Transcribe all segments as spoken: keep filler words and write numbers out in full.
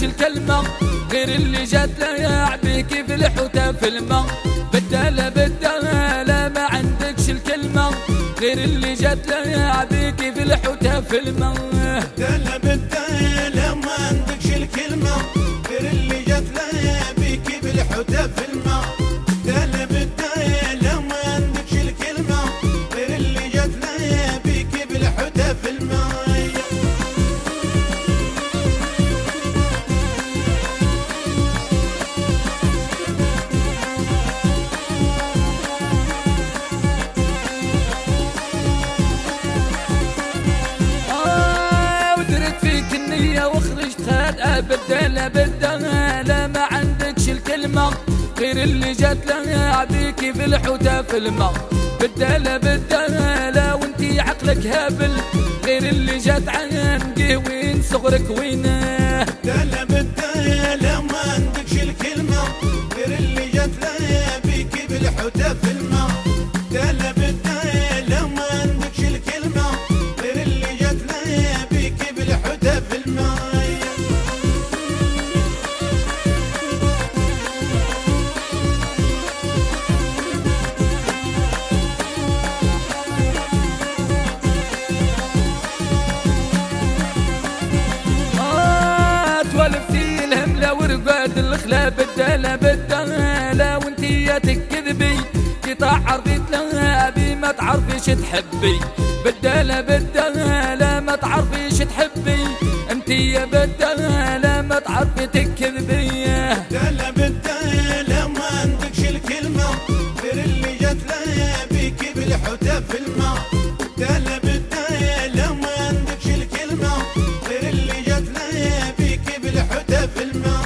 عندكش الكلمة غير اللي جات لها بيكي في الحوتة في الماء. بدالة بدالة ما عندكش الكلمة غير اللي جات لها بيكي في الحوتة في الماء. بدالة بدالة ما عندكش الكلمة غير اللي جات لها بيكي في الحوتة في الماء. بدالة بدالة ما عندكش الكلمة غير اللي جات لها بيكي في الحوتة في الماء. وخرجت خادئة. بدالة بدالة ما عندكش الكلمة غير اللي جات لها بيكي في الحوتة في الماء. بدالة بدالة وانتي عقلك هابل غير اللي جات عنقي وين صغرك وين. بدالة بدالة ما عندكش الكلمة غير اللي جات لها بيكي في الحوتة في الماء. بدالة بدالة ما عندكش الكلمة غير اللي جات لها بيكي في الحوتة في الماء. توالفتي الهملة ورقاد الخلا. بدالة بدالة وانتي يا تكذبي قطع عرفت لها بي ما تعرفيش تحبي. بدالة بدالة ما تعرفيش تحبي انتي يا بدالة ما تعرفي تكذبي. بدالة بدالة ما عندكش الكلمة غير اللي جات لها بيكي في الحوتة في الماء. بدالة بدالة ما عندكش الكلمة غير اللي جات لها بيكي في الحوتة في الماء.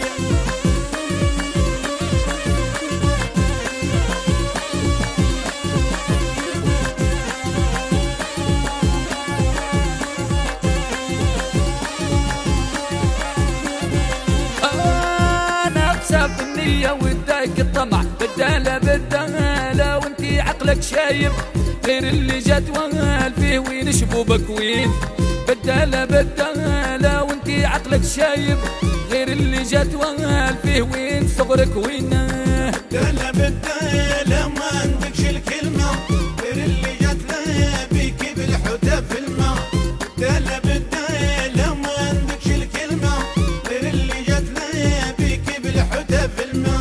وداك الطمع. بدالة بدالة وانتي عقلك شايب غير اللي جات وهال فيه وين شبوبك وين. بدالة بدالة وانتي عقلك شايب غير اللي جات وهال فيه وين صغرك وين. بدالة بدالة ما عندكش الكلمة غير اللي جات لها بيكي في الحوتة في الماء. بدالة بدالة ما عندكش الكلمة غير اللي جات لها بيكي في الحوتة في الماء.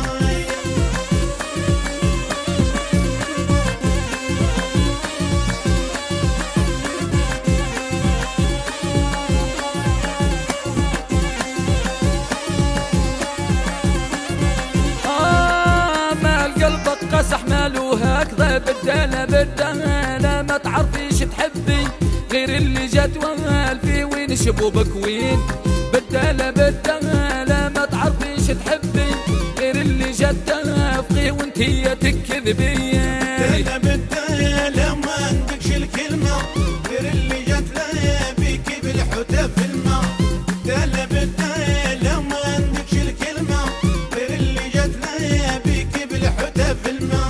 قصح مالو هكذا. بدالة بدالة ما تعرفيش تحبي غير اللي جات وهال فيه وين شبوبك وين. بدالة بدالة ما تعرفيش تحبي غير اللي جات فيه وانتي تكذبي. بدالة بدالة ما عندكش الكلمة غير اللي جات لها بيكي في الحوتة في الماء. بدالة بدالة ما عندكش الكلمة غير اللي جات لها بيكي في الحوتة في الماء.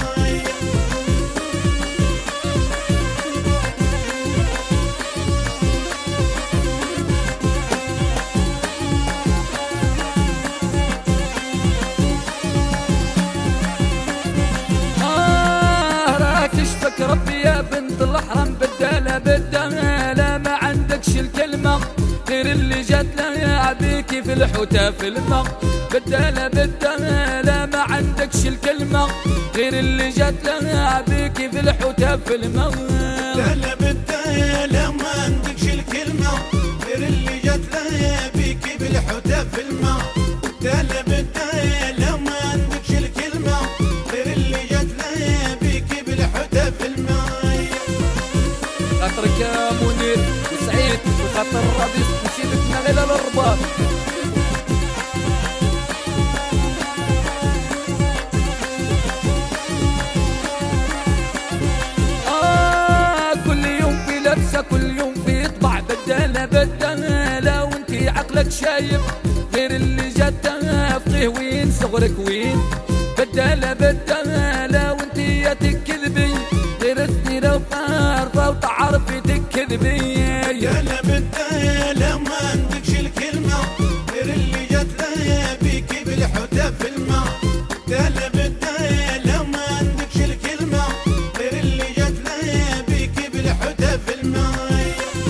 ربي يا بنت الحرم. بدالة بدالة ما عندكش الكلمة غير اللي جات لها بيكي في الحوتة في الماء. بدالة بدالة ما عندكش الكلمة غير اللي جات لها بيكي في الحوتة في الماء. بدالة بدالة ما عندكش الكلمة غير اللي جات لها بيكي في الحوتة في الماء. بدالة بدالة ما عندكش الكلمة غير اللي جات لها بيكي في الحوتة في الماء. خاطرك يا منير وسعيد وخاطر الرئيس نسيبتنا غير الرباط. آه كل يوم في لبسة كل يوم في طبع. بدالة بدالة وانتي عقلك شايب غير اللي جات فقيه وين صغرك وين. بدالة بدالة وانتي يا تكذبي غير السيرة وعارفة وتعرفي تكذبي. بدالة بدالة ما عندكش الكلمة غير اللي جات بداله بداله ما عندكش الكلمة غير اللي جات له بيك بالحوتة في الماي.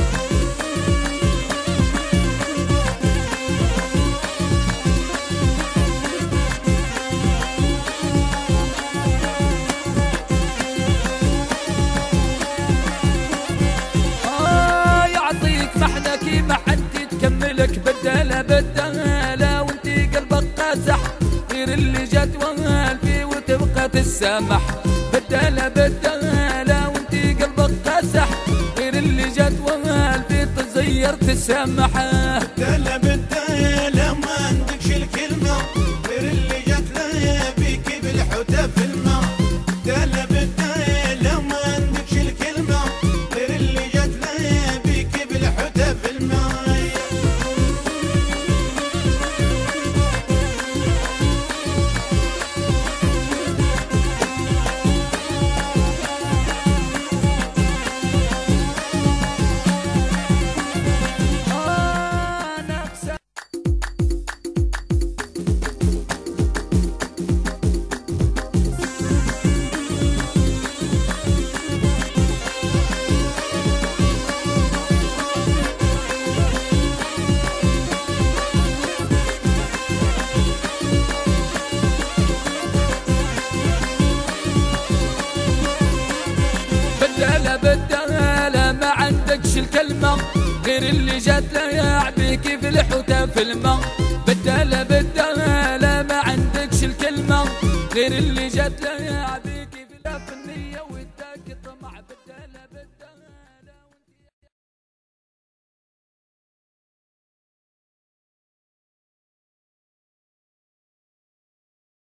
آه يعطيك محنك ما حد تكملك بداله بداله وانتي قلبك قاسح غير اللي جات وهال فيه وتبقى تسامح. بداله بداله وانتي قلبك قاسح غير اللي جات وهال فيه تزير تسامح. بداله بداله ما عندكش الكلمة غير اللي جات له بيك بالحوتة في الماء. بداله بداله ما عندكش الكلمة غير اللي جات له بيك بالحوتة في الماء. بداله بداله ما عندكش الكلمة غير اللي جات له يعبيك في الحوتة في الماء. بداله بداله ما عندكش الكلمة غير اللي جات له يعبيك